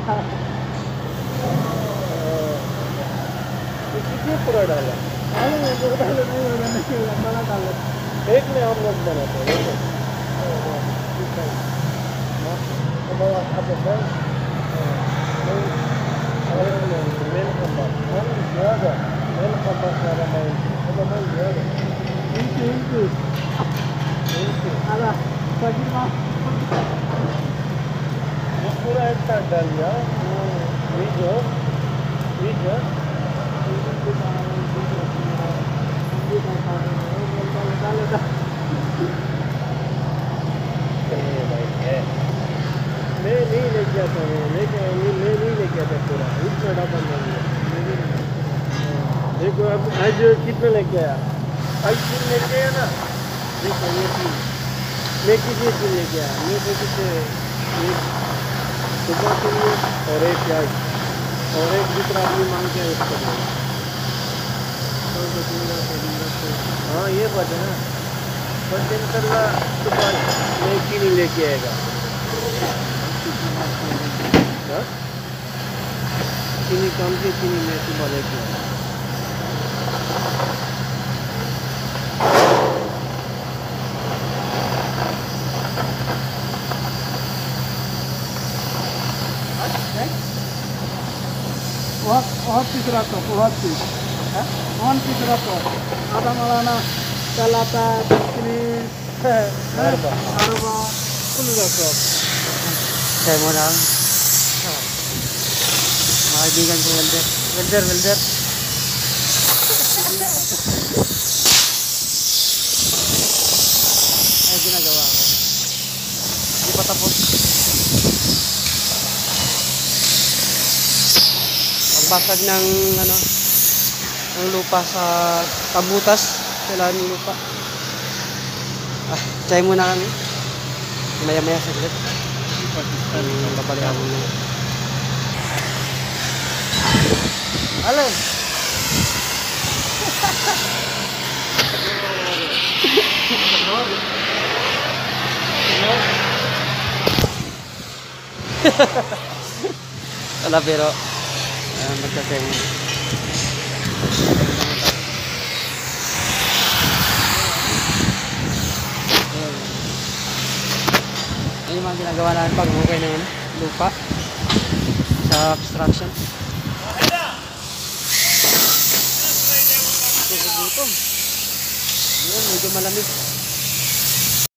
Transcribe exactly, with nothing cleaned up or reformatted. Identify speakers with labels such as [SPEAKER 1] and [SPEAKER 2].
[SPEAKER 1] कितने पूरा डाला?
[SPEAKER 2] डालो पूरा डालो नहीं होगा नहीं होगा बड़ा डालो
[SPEAKER 1] एक में हम लोग बनाते हैं ठीक है अब अब है मेन कंबा हम ज़्यादा मेन कंबा ज़्यादा मैं अब मैं ज़्यादा
[SPEAKER 2] इनकी इनकी
[SPEAKER 1] इनकी
[SPEAKER 2] आला पगी माँ
[SPEAKER 1] वो पूरा एक साथ डाल दिया वो वीडियो वीडियो मैं नहीं लेके आता हूँ लेके मैं नहीं लेके आता पूरा इतना डब्बा नहीं देखो अब आज कितना लेके आया आज तीन लेके आया ना देखो ये तीन मैं कितने तीन लेके आया मैं तो कितने एक सुबह के लिए और एक प्याज और एक दूसरा आदमी मांग के उसको हाँ ये बात है ना बस इंशाल्लाह सुबह मैं चीनी लेके आएगा चीनी कम से चीनी में सुबह लेके आएगा
[SPEAKER 2] What what is that? What is? One is that? Ada malana salata ini
[SPEAKER 1] Arba
[SPEAKER 2] arba full that.
[SPEAKER 3] Saya mau nang. Kaibigan ko welder. Welder, welder. Ay, ginagawa ko. Hindi pa tapos. Pagbasag ng ano, ng lupa sa kabutas, kailangan ng lupa. Ah, try muna kami. Maya-maya saglit. Ang babalihan mo na. Alin? Wala pero uh, magkasay mo. Ano yung mga ginagawa natin pag hukay ng ano, lupa sa construction. Gutom. Yun, medyo malamig.